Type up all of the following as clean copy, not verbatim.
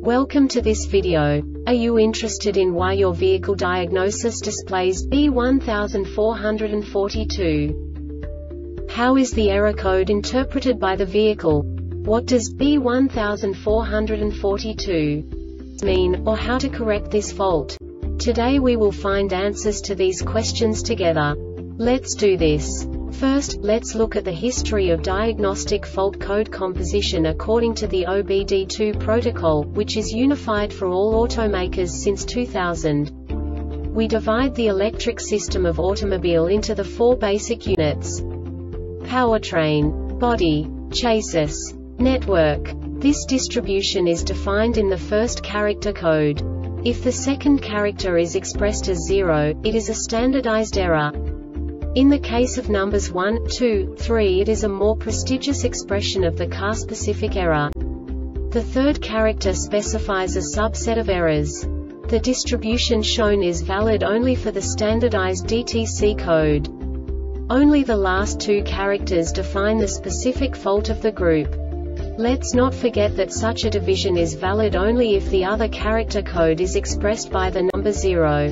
Welcome to this video. Are you interested in why your vehicle diagnosis displays B1442? How is the error code interpreted by the vehicle? What does B1442 mean, or how to correct this fault? Today we will find answers to these questions together. Let's do this. First, let's look at the history of diagnostic fault code composition according to the OBD2 protocol, which is unified for all automakers since 2000. We divide the electric system of automobile into the four basic units: powertrain, body, chassis, network. This distribution is defined in the first character code. If the second character is expressed as 0, it is a standardized error. In the case of numbers 1, 2, 3, it is a more prestigious expression of the car-specific error. The third character specifies a subset of errors. The distribution shown is valid only for the standardized DTC code. Only the last two characters define the specific fault of the group. Let's not forget that such a division is valid only if the other character code is expressed by the number 0.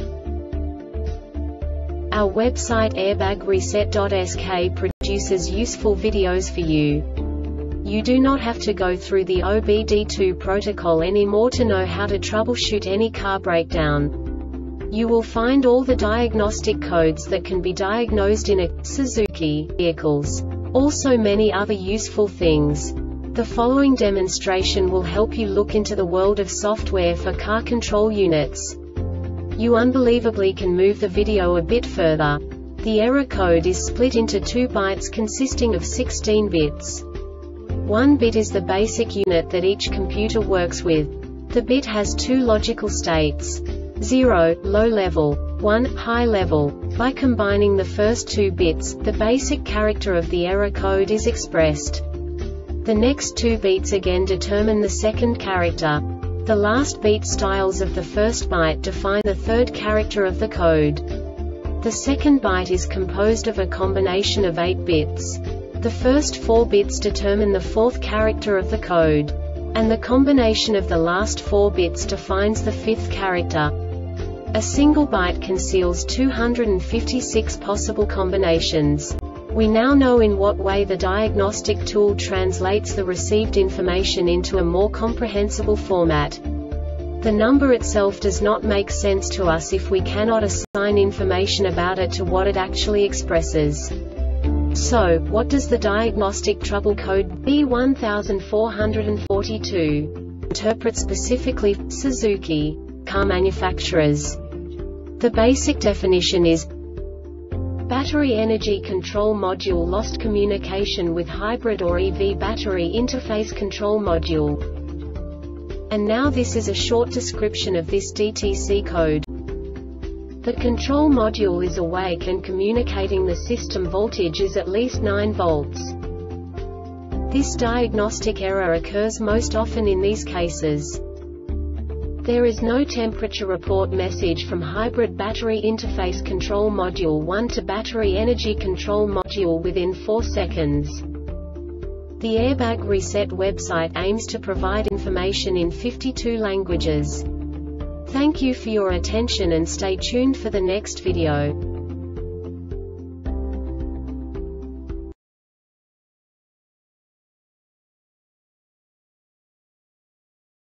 Our website airbagreset.sk produces useful videos for you. You do not have to go through the OBD2 protocol anymore to know how to troubleshoot any car breakdown. You will find all the diagnostic codes that can be diagnosed in a Suzuki vehicles. Also many other useful things. The following demonstration will help you look into the world of software for car control units. You unbelievably can move the video a bit further. The error code is split into 2 bytes consisting of 16 bits. 1 bit is the basic unit that each computer works with. The bit has 2 logical states: 0, low level, 1, high level. By combining the first 2 bits, the basic character of the error code is expressed. The next 2 beats again determine the second character. The last beat styles of the first byte define the third character of the code. The second byte is composed of a combination of 8 bits. The first 4 bits determine the fourth character of the code. And the combination of the last 4 bits defines the fifth character. A single byte conceals 256 possible combinations. We now know in what way the diagnostic tool translates the received information into a more comprehensible format. The number itself does not make sense to us if we cannot assign information about it to what it actually expresses. So, what does the diagnostic trouble code B1442 interpret specifically for Suzuki car manufacturers? The basic definition is: Battery Energy Control Module lost communication with hybrid or EV battery interface control module. And now this is a short description of this DTC code. The control module is awake and communicating the system voltage is at least 9 volts. This diagnostic error occurs most often in these cases. There is no temperature report message from hybrid battery interface control module 1 to battery energy control module within 4 seconds. The Airbag Reset website aims to provide information in 52 languages. Thank you for your attention and stay tuned for the next video.